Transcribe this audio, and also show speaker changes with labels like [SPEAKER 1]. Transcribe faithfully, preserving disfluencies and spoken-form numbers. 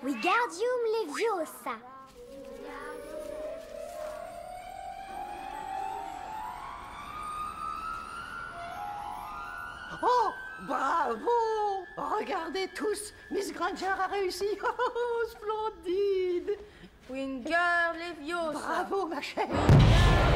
[SPEAKER 1] Wingardium Leviosa.
[SPEAKER 2] Oh, bravo! Regardez tous, Miss Granger a réussi. Oh, splendide!
[SPEAKER 3] Wingardium Leviosa.
[SPEAKER 2] Bravo, ma chère.